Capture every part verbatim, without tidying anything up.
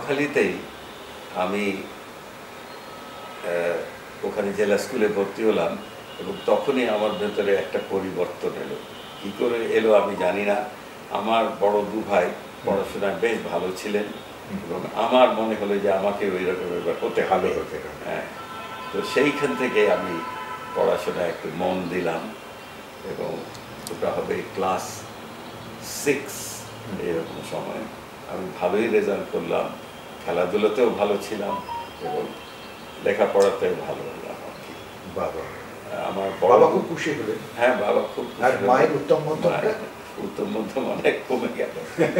নোয়াখালীতেই আমি ওখানে জেলা স্কুলে ভর্তি হলাম এবং তখনই আমার ভেতরে একটা পরিবর্তন এলো। কী করে এলো আমি জানি না। আমার বড় দু ভাই পড়াশোনায় বেশ ভালো ছিলেন এবং আমার মনে হলো যে আমাকে ওই রকম এবার হতে হবে। হ্যাঁ, তো সেইখান থেকে আমি পড়াশোনায় একটু মন দিলাম এবং ওটা হবে ক্লাস সিক্স এরকম সময়। আমি ভালোই রেজাল্ট করলাম, খেলাধুলাতেও ভালো ছিলাম এবং লেখাপড়াতেও ভালো হলাম আর কি। বাবা, আমার বাবা খুব খুশি হলেন? হ্যাঁ, বাবা খুব খুশি। আর মায়ের উত্তম মধ্যমটা? উত্তম মধ্যম অনেক কমে গেল।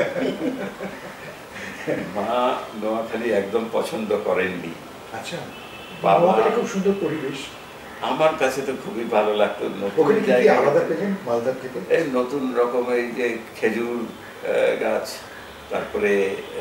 মা নোয়াখালী একদম পছন্দ করেননি। আচ্ছা, বাবা খুব সুন্দর পরিবেশ। আমার কাছে তো খুবই ভালো লাগতো। ওখানে কি আলাদা পেলেন মালদার থেকে? এই নতুন রকমের যে খেজুর গাছ, তারপরে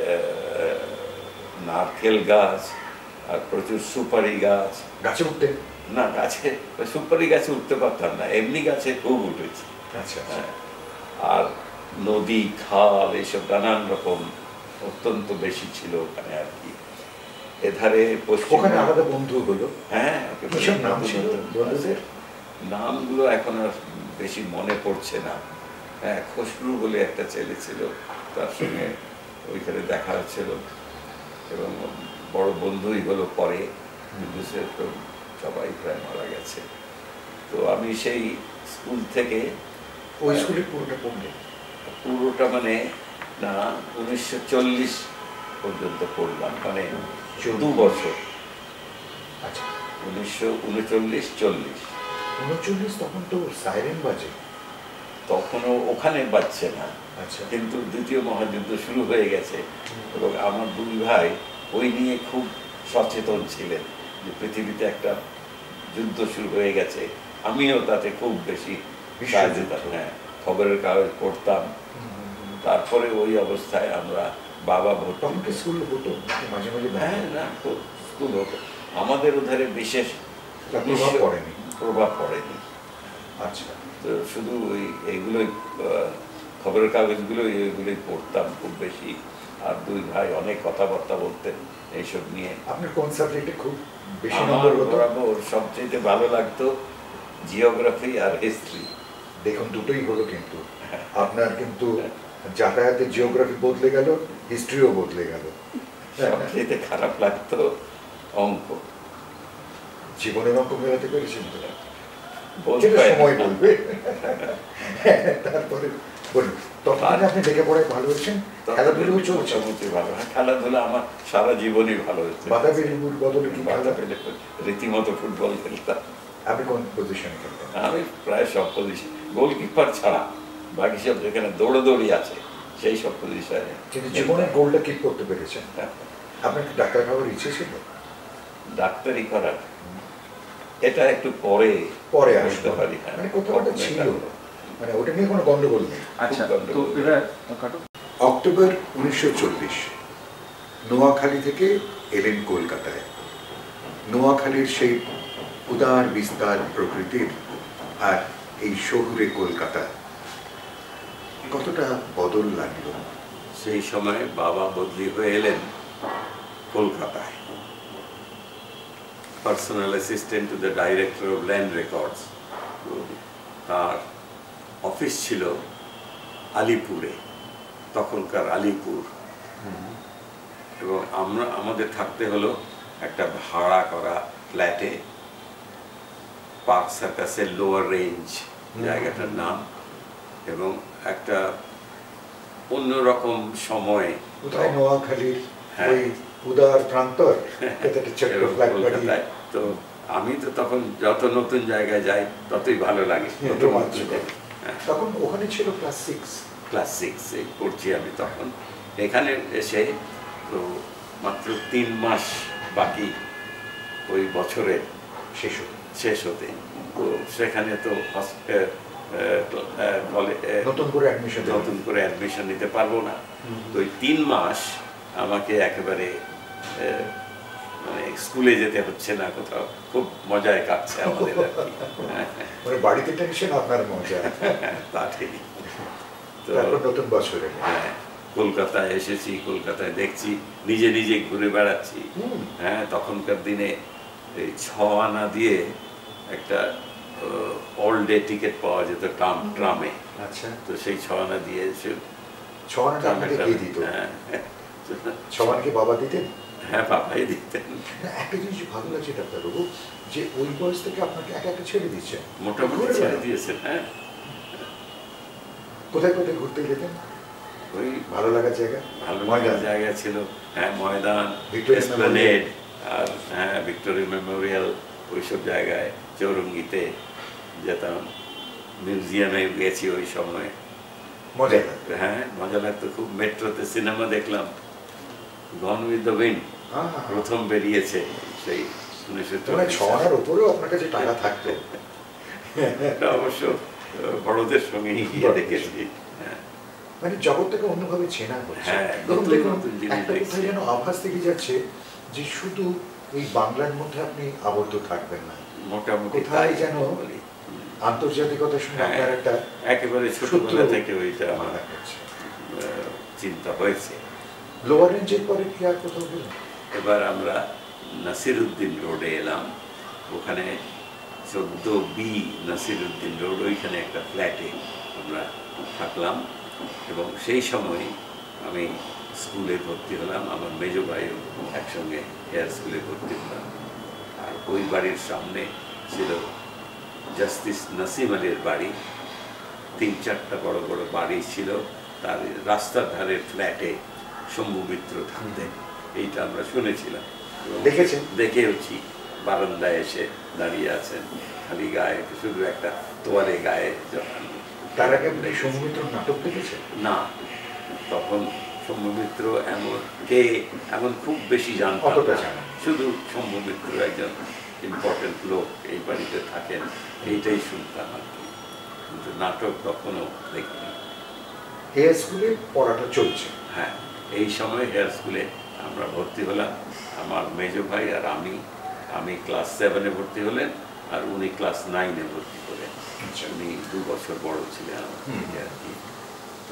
নারকেল গাছ, আর প্রচুর সুপারি গাছ। গাছে উঠতেন? না, গাছে সুপারি গাছে উঠতে পারতাম না, এমনি গাছে খুব উঠেছি। আচ্ছা। আর নদী, খাল, এইসব নানান রকম অত্যন্ত বেশি ছিল ওখানে আর কি। এধারে ওখানে আলাদা বন্ধু হলো? হ্যাঁ, নাম ছিল বন্ধুদের? নামগুলো এখন আর বেশি মনে পড়ছে না। হ্যাঁ, খসরু বলে একটা ছেলে ছিল, তার সঙ্গে ওইখানে দেখা হচ্ছিল এবং বড় বন্ধুই হলো পরে, কিন্তু সে তো সবাই প্রায় মারা গেছে। তো আমি সেই স্কুল থেকে ওই স্কুলে পুরোটা পড়লেন? পুরোটা মানে না, উনিশশো চল্লিশ পর্যন্ত পড়লাম, মানে দু বছর। আচ্ছা, উনিশশো উনচল্লিশ চল্লিশ। উনচল্লিশ তখন তো সাইরেন বাজে? তখনও ওখানে বাজছে না। আচ্ছা। কিন্তু দ্বিতীয় মহাযুদ্ধ শুরু হয়ে গেছে এবং আমার দুই ভাই ওই নিয়ে খুব সচেতন ছিলেন যে পৃথিবীতে একটা যুদ্ধ শুরু হয়ে গেছে। আমিও তাতে খুব বেশি সাহায্য, হ্যাঁ, খবরের কাগজ পড়তাম। তারপরে ওই অবস্থায় আমরা বাবা ভর্তি স্কুল হতো মাঝে মাঝে? হ্যাঁ, না, স্কুল হতো। আমাদের ওধারে বিশেষ প্রভাব পড়েনি? প্রভাব পড়েনি। আচ্ছা। তো শুধু ওই এইগুলোই খবরের কাগজগুলোই এইগুলোই পড়তাম খুব বেশি। আর দুই ভাই অনেক কথাবার্তা বলতেন এইসব নিয়ে। আপনার কোন সাবজেক্টে খুব বেশি নম্বর হতো? আমার সবচেয়ে ভালো লাগতো জিওগ্রাফি আর হিস্ট্রি। দেখুন, দুটোই হলো, কিন্তু আপনার কিন্তু যাতায়াতে জিওগ্রাফি বদলে গেল, হিস্ট্রিও বদলে গেল। সবচেয়ে খারাপ লাগতো অঙ্ক। জীবনের অঙ্ক মেলাতে পেরেছেন তো? সময় বলবে। তারপরে বলুন, তখন আপনি দেখে পড়ায় ভালো হয়েছেন, খেলাধুলো চলছে? ভালো, খেলাধুলা আমার সারা জীবনই ভালো হচ্ছে। বাধা পেলে বদলে কি বাধা পেলে রীতিমতো ফুটবল খেলতাম। আপনি কোন পজিশনে খেলতেন? আমি প্রায় সব পজিশন, গোলকিপার ছাড়া বাকি সব যেখানে দৌড়াদৌড়ি আছে সেই সব পজিশনে। কিন্তু জীবনের গোলটা কিপ করতে পেরেছেন। আপনার কি ডাক্তার হওয়ার ইচ্ছে ছিল? ডাক্তারি করার এটা একটু পরে পরে আসতে পারি, মানে কোথাও ছিল, মানে ওটা নিয়ে কোনো গন্ডগোল নেই। আচ্ছা, অক্টোবর উনিশশো চল্লিশ নোয়াখালী থেকে এলেন কলকাতায়। নোয়াখালীর সেই উদার বিস্তার প্রকৃতির আর এই শহুরে কলকাতা কতটা বদল লাগলো? সেই সময় বাবা বদলি হয়ে এলেন কলকাতায়, personal assistant to the director of land records. তার অফিস ছিল আলিপুরে, তখনকার আলিপুর। এবং আমরা আমাদের থাকতে হলো একটা ভাড়া করা ফ্ল্যাটে, পার্ক সার্কাসের লোয়ার রেঞ্জ জায়গাটার নাম, এবং একটা অন্যরকম সময় নোয়াখালীর উদার প্রান্তর কলকাতায়। তো আমি তো তখন যত নতুন জায়গায় যাই ততই ভালো লাগে। তখন ওখানে ছিল ক্লাস সিক্স ক্লাস সিক্স পড়ছি আমি তখন। এখানে এসে তো মাত্র তিন মাস বাকি ওই বছরের শেষ শেষ হতে। তো সেখানে তো নতুন করে অ্যাডমিশন নতুন করে অ্যাডমিশন নিতে পারবো না। তো ওই তিন মাস আমাকে একেবারে মানে স্কুলে যেতে হচ্ছে না, কোথাও খুব মজায় কাটছে আমাদের আর কি। মানে বাড়িতে টেনশন, আপনার মজা। তা ঠিক। তো নতুন বছরে হ্যাঁ, তো কলকাতায় এসেছি, কলকাতায় দেখছি, নিজে নিজে ঘুরে বেড়াচ্ছি। হুম। হ্যাঁ, তখনকার দিনে এই ছ আনা দিয়ে একটা অল ডে টিকিট পাওয়া যেত ট্রাম ট্রামে। আচ্ছা, তো সেই ছ আনা দিয়ে সে ছ আনাটা আপনাকে কে দিত? হ্যাঁ, ছ আনা কি বাবা দিতেন? হ্যাঁ, বাবাই দিতেন। না, একটা জিনিস ভালো লাগছে ডাক্তারবাবু, যে ওই বয়স থেকে আপনাকে একা একা ছেড়ে দিচ্ছেন। মোটামুটি ঘুরে ছেড়ে বেড়ান। দিয়েছেন। হ্যাঁ, কোথায় কোথায় ঘুরতে যেতেন? ওই ভালো লাগার জায়গা? ভালো ময়দান? লাগার জায়গা ছিল। হ্যাঁ, ময়দান, ভিক্টোরিয়া এসপ্ল্যানেড, আর হ্যাঁ ভিক্টোরিয়া মেমোরিয়াল, ওইসব জায়গায়, চৌরঙ্গিতে যেতাম, মিউজিয়ামে গেছি ওই সময়। মজা। হ্যাঁ, মজা লাগতো খুব। মেট্রোতে সিনেমা দেখলাম, গন উইথ দ্য উইন্ড, হ্যাঁ, প্রথম বেরিয়েছে সেই উনিশশো মানে ছ আনার উপরেও আপনার কাছে টাকা থাকতো। অবশ্য বড়দের সঙ্গে গিয়ে দেখেছি। হ্যাঁ, মানে জগৎটাকে অন্যভাবে চেনা হচ্ছে। হ্যাঁ, এবং নতুন দেখুন, নতুন জিনিস একটা দেখছি। কোথায় যেন আভাস থেকে যাচ্ছে যে শুধু এই বাংলার মধ্যে আপনি আবদ্ধ থাকবেন না, মোটামুটি কোথায় তাই যেন বলি। আন্তর্জাতিকতার সঙ্গে হ্যাঁ, আপনার একটা একেবারে ছোটবেলা থেকে ওইটা আমার মাথা হচ্ছে। আহ, চিন্তা হয়েছে। লোয়ার রেঞ্জের পরে কি আর কোথাও গেলেন? এবার আমরা নাসিরউদ্দিন রোডে এলাম। ওখানে চোদ্দ বি নাসিরউদ্দিন রোড, ওইখানে একটা ফ্ল্যাটে আমরা থাকলাম। এবং সেই সময় আমি স্কুলে ভর্তি হলাম, আমার মেজ ভাইও একসঙ্গে হেয়ার স্কুলে ভর্তি হলাম। আর ওই বাড়ির সামনে ছিল জাস্টিস নাসিম আলীর বাড়ি। তিন চারটা বড় বড় বাড়ি ছিল, তার রাস্তার ধারের ফ্ল্যাটে শম্ভু মিত্র থাকতেন, এইটা আমরা শুনেছিলাম। এবং দেখেছেন? দেখেওছি, বারান্দায় এসে দাঁড়িয়ে আছেন, খালি গায়ে, শুধু একটা তোয়ালে গায়ে জড়ানো। তার আগে আপনি সৌমিত্র নাটক দেখেছেন? না, তখন শম্ভু মিত্র এমন কে এমন খুব বেশি জানতাম অতটা না। জানা। শুধু শম্ভু মিত্র একজন ইম্পর্টেন্ট লোক, এই বাড়িতে থাকেন, এইটাই শুনতাম আর কি, কিন্তু নাটক কখনো দেখিনি। হেয়ার স্কুলে পড়াটা চলছে। হ্যাঁ, এই সময় হেয়ার স্কুলে আমরা ভর্তি হলাম, আমার মেজ ভাই আর আমি। আমি ক্লাস সেভেনে ভর্তি হলেন, আর উনি ক্লাস নাইনে ভর্তি হলেন। আচ্ছা। উনি দু বছর বড় ছিলেন আমার হুম। থেকে আর কি। তো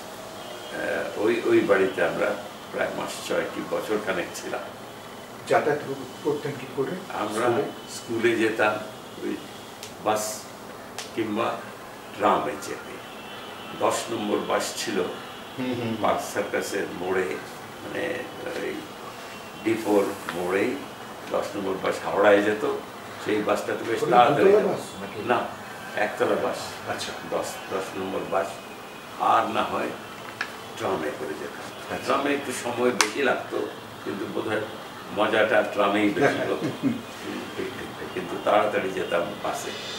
আহ, ওই ওই বাড়িতে আমরা প্রায় মাস ছয় কি বছর খানেক ছিলাম। যাতায়াত করতেন কি করে? আমরা স্কুলে? স্কুলে যেতাম ওই বাস কিংবা ট্রামে চেপে। দশ নম্বর বাস ছিল হুম হুম। পার্ক সার্কাসের মোড়ে, মানে ওই ডিপোর মোড়েই দশ নম্বর বাস হাওড়ায় যেত। সেই বাসটাতে বেশ ওটা তাড়াতাড়ি দুতলা যেত। বাস নাকি? না, একতলা বাস। আচ্ছা। দশ দশ নম্বর বাস, আর না হয় ট্রামে করে যেতাম। ট্রামে একটু সময় বেশি লাগতো, কিন্তু বোধহয় মজাটা ট্রামেই বেশি হতো। কিন্তু তাড়াতাড়ি যেতাম বাসে।